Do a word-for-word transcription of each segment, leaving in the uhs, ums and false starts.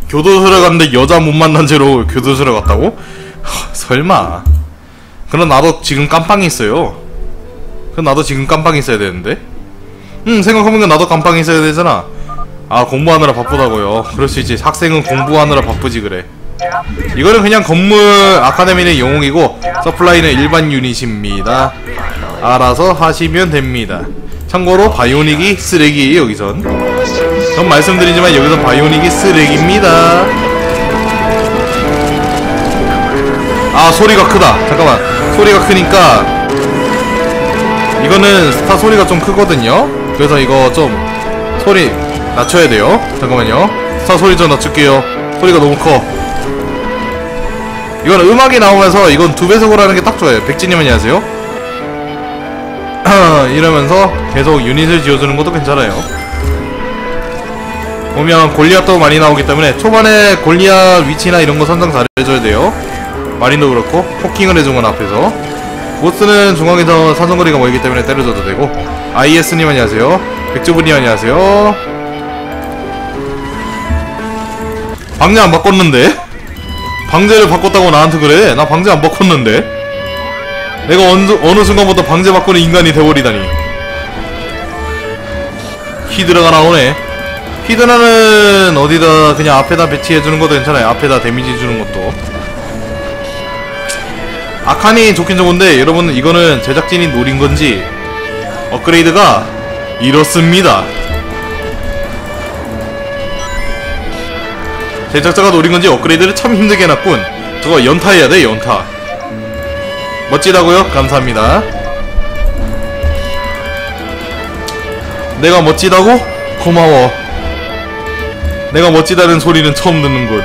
교도소를 갔는데 여자 못 만난 채로 교도소를 갔다고? 허, 설마. 그럼 나도 지금 깜빵이 있어요. 그럼 나도 지금 깜빵이 있어야 되는데? 응, 생각해보니까 나도 깜빵이 있어야 되잖아. 아, 공부하느라 바쁘다고요. 그럴 수 있지. 학생은 공부하느라 바쁘지 그래. 이거는 그냥 건물 아카데미는 영웅이고 서플라이는 일반 유닛입니다. 알아서 하시면 됩니다. 참고로 바이오닉이 쓰레기예요. 여기선 전 말씀드리지만 여기서 바이오닉이 쓰레기입니다. 아, 소리가 크다. 잠깐만, 소리가 크니까 이거는 스타 소리가 좀 크거든요. 그래서 이거 좀 소리 낮춰야 돼요. 잠깐만요. 스타 소리 좀 낮출게요. 소리가 너무 커. 이건 음악이 나오면서 이건 두 배속으로 하는 게 딱 좋아요. 백진님 안녕하세요. 이러면서 계속 유닛을 지어주는 것도 괜찮아요. 보면 골리앗도 많이 나오기 때문에 초반에 골리앗 위치나 이런 거 선정 잘해줘야 돼요. 마린도 그렇고 포킹을 해준 건 앞에서. 보스는 중앙에서 사정거리가 멀기 때문에 때려줘도 되고. 아이에스님 안녕하세요. 백조분님 안녕하세요. 방제 안 바꿨는데? 방제를 바꿨다고 나한테 그래? 나 방제 안 바꿨는데? 내가 어느, 어느 순간부터 방제 바꾸는 인간이 돼버리다니. 히드라가 나오네. 히드라는 어디다 그냥 앞에다 배치해주는 것도 괜찮아요. 앞에다 데미지 주는 것도. 아칸이 좋긴 좋은데 여러분, 이거는 제작진이 노린건지 업그레이드가 이렇습니다. 제작자가 노린건지 업그레이드를 참 힘들게 해놨군. 저거 연타해야 돼, 연타. 멋지다고요? 감사합니다. 내가 멋지다고? 고마워. 내가 멋지다는 소리는 처음 듣는군.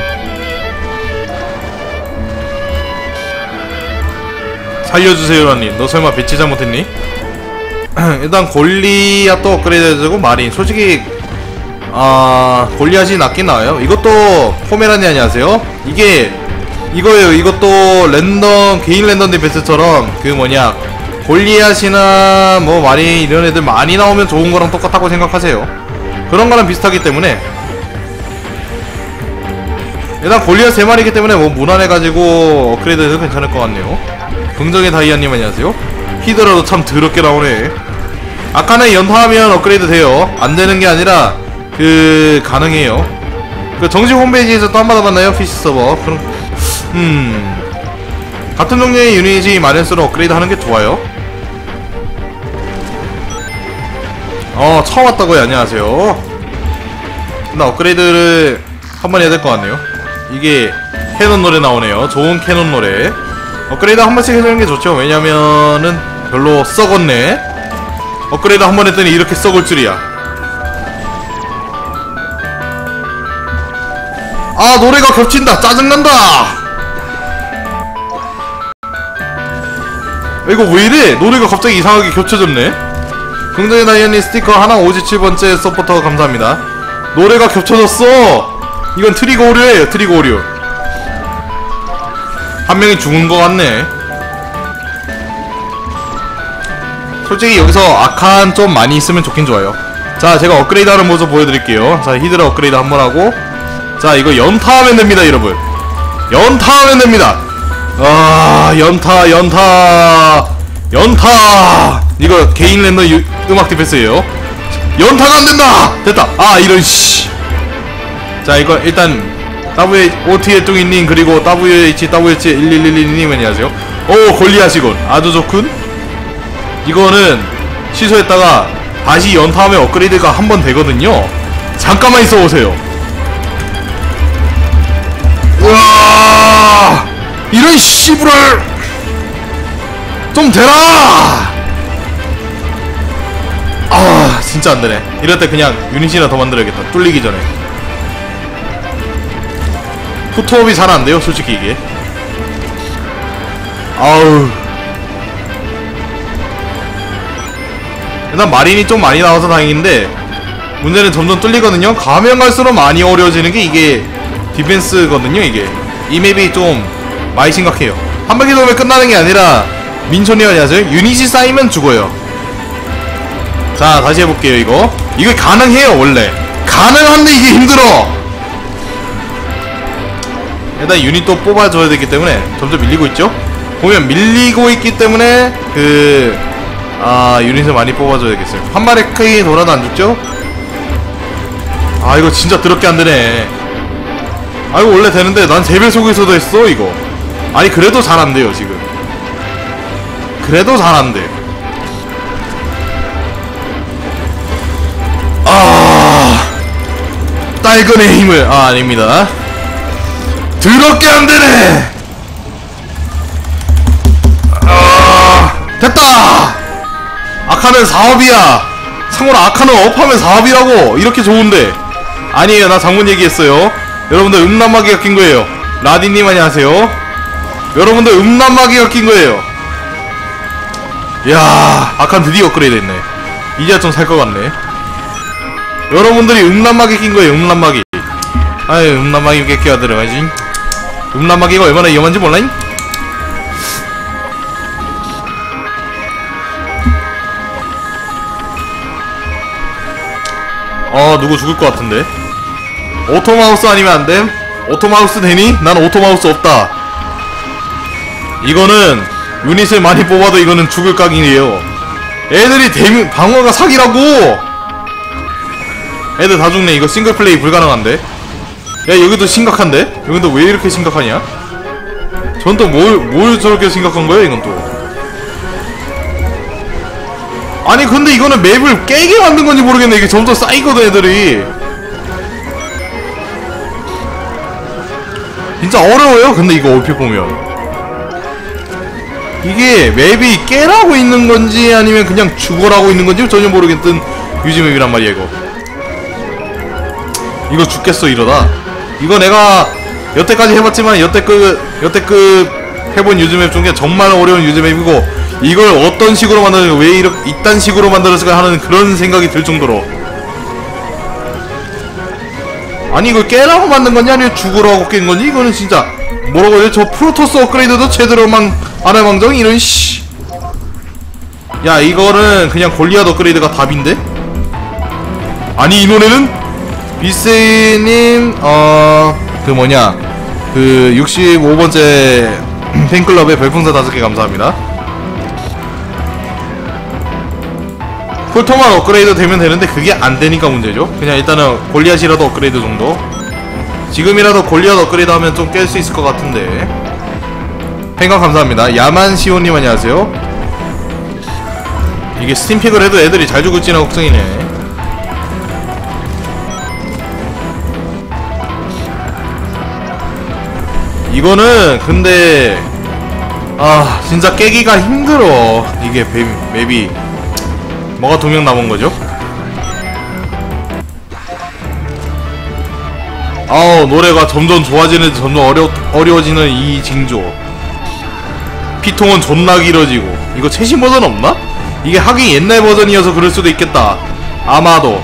살려주세요 라님. 너 설마 배치 잘못했니? 일단 골리앗도 업그레이드 해주고 마린. 솔직히 아... 골리앗이 낫긴 나와요. 이것도 포메라니 안녕하세요. 이게 이거예요. 이것도 랜덤, 개인 랜덤 디펜스처럼 그 뭐냐 골리앗이나 뭐 마린 이런 애들 많이 나오면 좋은 거랑 똑같다고 생각하세요. 그런 거랑 비슷하기 때문에. 일단 골리앗 세 마리이기 때문에 뭐 무난해가지고 업그레이드 해도 괜찮을 것 같네요. 긍정의 다이아님 안녕하세요. 히드라도 참 더럽게 나오네. 아까는 연타하면 업그레이드 돼요. 안 되는 게 아니라 그 가능해요. 그 정식 홈페이지에서 또 한 번 받았나요? 피씨 서버. 그럼 음 같은 종류의 유닛이 많을수록 업그레이드 하는 게 좋아요. 어, 처음 왔다고요. 안녕하세요. 나 업그레이드를 한번 해야 될 것 같네요. 이게 캐논 노래 나오네요. 좋은 캐논 노래. 업그레이드 한 번씩 해주는 게 좋죠. 왜냐면은 별로 썩었네. 업그레이드 한 번 했더니 이렇게 썩을 줄이야. 아, 노래가 겹친다. 짜증난다. 이거 왜이래? 노래가 갑자기 이상하게 겹쳐졌네. 긍정의 다이언니 스티커 하나 오십칠 번째 서포터 감사합니다. 노래가 겹쳐졌어. 이건 트리거 오류예요. 트리거 오류. 한 명이 죽은 것 같네. 솔직히 여기서 아칸 좀 많이 있으면 좋긴 좋아요. 자, 제가 업그레이드 하는 모습 보여드릴게요. 자, 히드라 업그레이드 한번 하고. 자, 이거 연타하면 됩니다 여러분. 연타하면 됩니다. 아, 연타 연타 연타. 이거 개인 랜덤 유, 음악 디펜스예요. 연타가 안된다. 됐다. 아, 이런 씨. 자, 이거 일단 더블유 오티의 뚱이님 그리고 더블유에이치 더블유에이치 일일일이님 안녕하세요. 오, 골리앗이군. 아주 좋군. 이거는 취소했다가 다시 연타하면 업그레이드가 한 번 되거든요. 잠깐만 있어 보세요. 우와, 이런 씨부를 좀 대라. 아, 진짜 안되네. 이럴 때 그냥 유닛이나 더 만들어야겠다. 뚫리기 전에. 포토업이 잘 안돼요 솔직히 이게. 아우, 일단 마린이 좀 많이 나와서 다행인데 문제는 점점 뚫리거든요. 가면 갈수록 많이 어려워지는 게 이게 디펜스거든요. 이게 이 맵이 좀 많이 심각해요. 한 바퀴 돌면 끝나는 게 아니라 민촌이 안녕하세요. 유닛이 쌓이면 죽어요. 자, 다시 해볼게요. 이거 이거 가능해요. 원래 가능한데 이게 힘들어. 일단 유닛도 뽑아줘야 되기 때문에 점점 밀리고 있죠. 보면 밀리고 있기 때문에 그 아 유닛을 많이 뽑아줘야 되겠어요. 한 마리 크게 돌아도 안 죽죠? 아 이거 진짜 더럽게 안되네. 아 이거 원래 되는데 난 세 배속에서도 했어 이거. 아니 그래도 잘 안돼요 지금. 그래도 잘 안돼. 아 딸건의 힘을 아 아닙니다. 더럽게 안되네. 아 됐다. 아카는 사업이야. 참고로 아카는 업하면 사업이라고. 이렇게 좋은데. 아니에요 나 장문 얘기했어요. 여러분들 음란마귀가 낀 거예요. 라디님 안녕하세요. 여러분들 음란마귀가 낀 거예요. 이야 아칸 드디어 업그레이드 했네. 이제야 좀 살 것 같네. 여러분들이 음란마귀 낀 거예요. 음란마귀. 아유 음란마귀 몇 개 끼워 들어가지. 음란마귀가 얼마나 위험한지 몰라잉? 어 누구 죽을 것 같은데. 오토마우스 아니면 안됨. 오토마우스 되니? 난 오토마우스 없다. 이거는 유닛을 많이 뽑아도 이거는 죽을 각이에요. 애들이 데미 방어가 사기라고. 애들 다 죽네. 이거 싱글플레이 불가능한데. 야 여기도 심각한데? 여기도 왜 이렇게 심각하냐? 전 또 뭘 뭘 저렇게 심각한 거야 이건 또. 아니 근데 이거는 맵을 깨게 만든 건지 모르겠네. 이게 점점 쌓이거든 애들이. 진짜 어려워요. 근데 이거 얼핏 보면 이게 맵이 깨라고 있는 건지 아니면 그냥 죽어라고 있는 건지 전혀 모르겠던 유지 맵이란 말이야 이거. 이거 죽겠어 이러다. 이거 내가 여태까지 해봤지만 여태껏 여태껏 해본 유지 맵 중에 정말 어려운 유지 맵이고, 이걸 어떤 식으로 만들었을까, 왜 이렇게 이딴 식으로 만들었을까 하는 그런 생각이 들 정도로. 아니 이걸 깨라고 만든 건지 아니면 죽으라고 깬 건지, 이거는 진짜 뭐라고 해요? 저 프로토스 업그레이드도 제대로만 안 해망정 이런 씨. 야 이거는 그냥 골리앗 업그레이드가 답인데? 아니 이 노래는 비세님 어... 그 뭐냐 그 육십오 번째 팬클럽에 별풍선 다섯 개 감사합니다. 풀토만 업그레이드 되면 되는데 그게 안되니까 문제죠. 그냥 일단은 골리앗이라도 업그레이드 정도. 지금이라도 골리앗 업그레이드 하면 좀 깰 수 있을 것 같은데. 팬감 감사합니다. 야만시오님 안녕하세요. 이게 스팀픽을 해도 애들이 잘 죽을지나 걱정이네. 이거는 근데 아 진짜 깨기가 힘들어. 이게 맵, 맵이 뭐가 두 명 남은거죠? 아우 노래가 점점 좋아지는 점점 어려, 어려워지는 이 징조. 피통은 존나 길어지고. 이거 최신 버전 없나? 이게 하긴 옛날 버전이어서 그럴 수도 있겠다 아마도.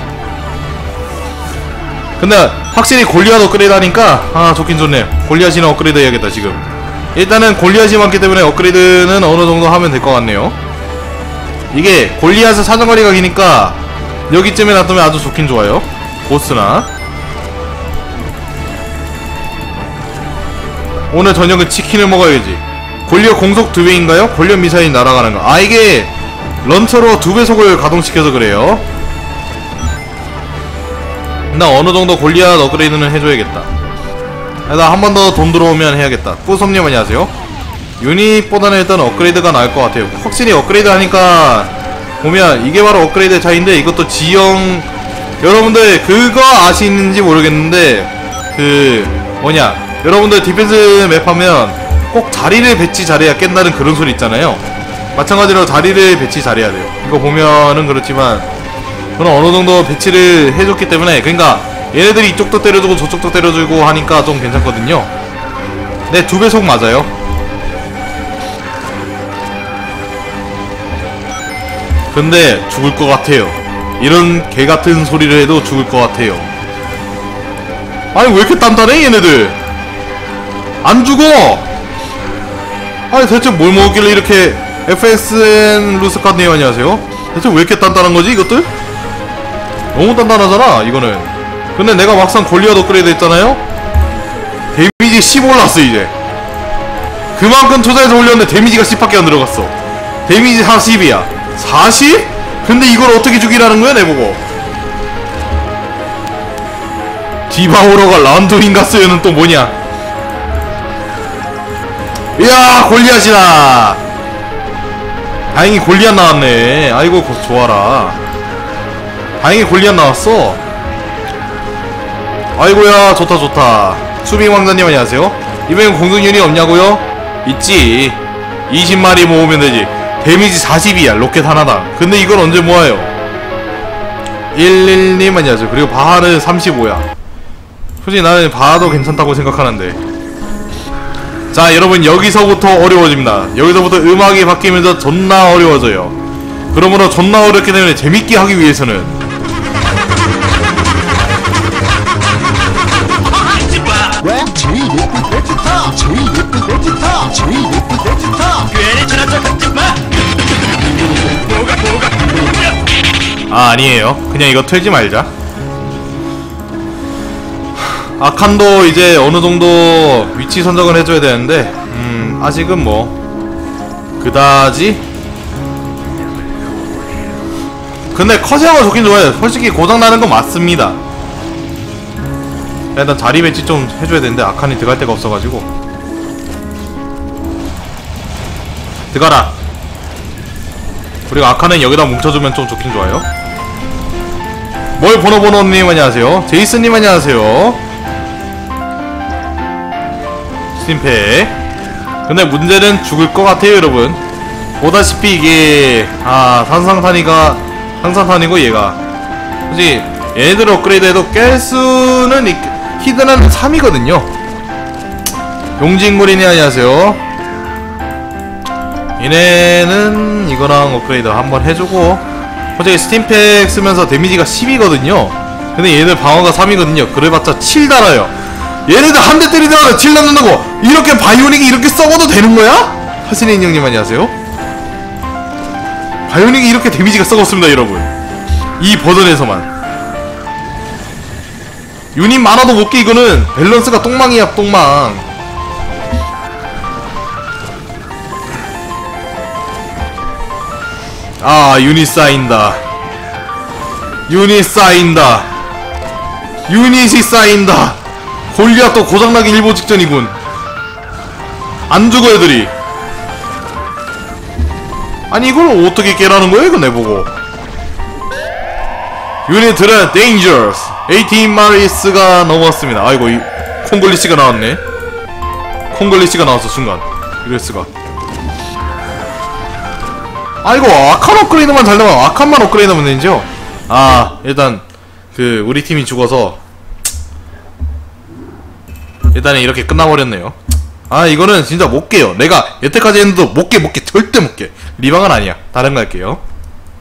근데 확실히 골리앗 업그레이드 하니까 아 좋긴 좋네. 골리앗이나 업그레이드 해야겠다 지금. 일단은 골리앗이 많기 때문에 업그레이드는 어느정도 하면 될 것 같네요. 이게 골리앗은 사정거리가 기니까 여기쯤에 놔두면 아주 좋긴 좋아요. 보스나 오늘 저녁은 치킨을 먹어야지. 골리앗 공속 두 배인가요? 골리앗 미사일 날아가는 거. 아 이게 런처로 두 배속을 가동시켜서 그래요. 나 어느정도 골리앗 업그레이드는 해줘야겠다. 나 한 번 더 돈 들어오면 해야겠다. 꾸섭님 안녕하세요. 유닛보다는 일단 업그레이드가 나을 것 같아요. 확실히 업그레이드 하니까 보면 이게 바로 업그레이드 차이인데, 이것도 지형 여러분들 그거 아시는지 모르겠는데 그 뭐냐 여러분들 디펜스 맵 하면 꼭 자리를 배치 잘해야 깬다는 그런 소리 있잖아요. 마찬가지로 자리를 배치 잘해야 돼요. 이거 보면은 그렇지만 저는 어느정도 배치를 해줬기 때문에, 그러니까 얘네들이 이쪽도 때려주고 저쪽도 때려주고 하니까 좀 괜찮거든요. 네, 두 배속 맞아요. 근데 죽을 것 같아요. 이런 개같은 소리를 해도 죽을 것 같아요. 아니 왜 이렇게 단단해 얘네들. 안 죽어. 아니 대체 뭘 먹었길래 이렇게. 에프에스엔 루스카드님 안녕하세요. 대체 왜 이렇게 단단한 거지 이것들? 너무 단단하잖아 이거는. 근데 내가 막상 골리앗 업그레이드 했잖아요. 데미지 데미지 십 올랐어 이제. 그만큼 투자해서 올렸는데 데미지가 십밖에 안 들어갔어. 데미지 사십이야. 사십? 근데 이걸 어떻게 죽이라는 거야 내보고. 디바오러가 란도인가스는 또 뭐냐. 이야 골리앗이다. 다행히 골리앗 나왔네. 아이고 좋아라. 다행히 골리앗 나왔어. 아이고야 좋다 좋다. 수빙왕자님 안녕하세요. 이번엔 공격률이 없냐고요? 있지. 이십 마리 모으면 되지. 데미지 사십이야 로켓 하나당. 근데 이걸 언제 모아요? 일일님 안녕하세요. 그리고 바하는 삼십오야 솔직히 나는 바하도 괜찮다고 생각하는데. 자 여러분 여기서부터 어려워집니다. 여기서부터 음악이 바뀌면서 존나 어려워져요. 그러므로 존나 어렵기 때문에 재밌게 하기 위해서는 아 아니에요. 그냥 이거 틀지 말자. 아칸도 이제 어느정도 위치 선정을 해줘야 되는데 음 아직은 뭐 그다지. 근데 커세어가 좋긴 좋아요. 솔직히 고장나는 건 맞습니다. 일단 자리 배치 좀 해줘야 되는데 아칸이 들어갈 데가 없어가지고. 들어가라. 그리고 아칸은 여기다 뭉쳐주면 좀 좋긴 좋아요. 뭘 보노보노님 안녕하세요. 제이슨님 안녕하세요. 스팀팩. 근데 문제는 죽을 것 같아요 여러분. 보다시피 이게 아 산상탄이가 상상탄이고 얘가 솔직히 얘네들을 업그레이드해도 깰 수는 있, 히드는 삼이거든요 용진구리님 안녕하세요. 얘네는 이거랑 업그레이드 한번 해주고 솔직히 스팀팩 쓰면서 데미지가 십이거든요 근데 얘네들 방어가 삼이거든요 그래봤자 칠 달아요. 얘네들 한 대 때리다가 칠 남는다고 이렇게 바이오닉이 이렇게 썩어도 되는거야? 하시네 형님 안녕하세요. 바이오닉이 이렇게 데미지가 썩었습니다 여러분. 이 버전에서만 유닛 많아도 못깨. 이거는 밸런스가 똥망이야 똥망. 아 유닛 쌓인다. 유닛 쌓인다. 유닛이 쌓인다. 골리앗도 고장나기 일보 직전이군. 안 죽어 애들이. 아니 이걸 어떻게 깨라는 거야 이거 내보고. 유닛들은 dangerous. 팔십 마리스가 넘었습니다. 아이고 이 콩글리시가 나왔네. 콩글리시가 나왔어 순간. 이럴수가. 아이고 아칸 업그레이드만 잘 나와. 아칸만 업그레이드하면 되죠. 아 일단 그 우리 팀이 죽어서 일단은 이렇게 끝나버렸네요. 아 이거는 진짜 못 깨요. 내가 여태까지 했는데도 못 깨 못 깨 절대 못 깨. 리방은 아니야. 다른 거 할게요.